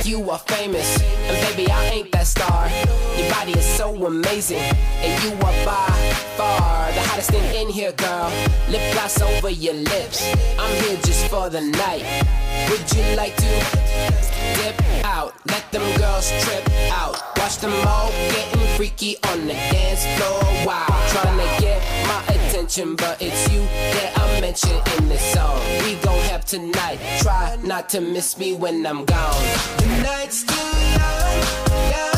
you are famous, and baby, I ain't that star. Your body is so amazing, and you are by far the hottest thing in here, girl. Lip gloss over your lips, I'm here just for the night. Would you like to dip out? Let them girls trip out. Watch them all getting freaky on the dance floor. Wow, tryna get my attention, but it's you that I mention in this song. We gon' have tonight, try not to miss me when I'm gone. The night's too long, yeah.